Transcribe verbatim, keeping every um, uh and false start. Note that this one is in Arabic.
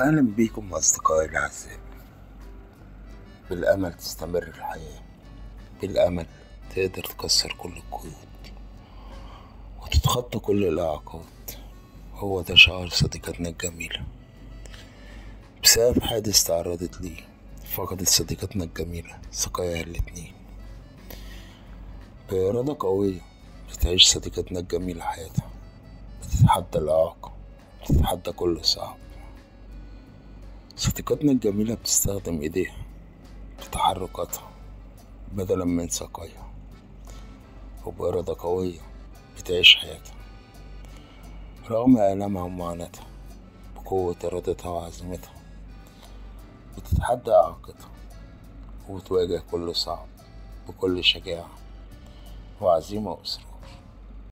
أهلا بيكم أصدقائي الأعزاء. بالأمل تستمر الحياة، بالأمل تقدر تكسر كل القيود وتتخطى كل الإعاقات. هو ده شعار صديقتنا الجميلة. بسبب حادث تعرضت ليه فقدت صديقتنا الجميلة ساقيها الاتنين. بإرادة قوية بتعيش صديقتنا الجميلة حياتها، بتتحدى الإعاقة، بتتحدى كل صعب. صديقتنا الجميلة بتستخدم ايديها في تحركاتها بدلا من ساقيها، وبإرادة قوية بتعيش حياتها رغم آلامها ومعاناتها. بقوة إرادتها وعزيمتها بتتحدى إعاقتها وبتواجه كل صعب بكل شجاعة وعزيمة وإصرار.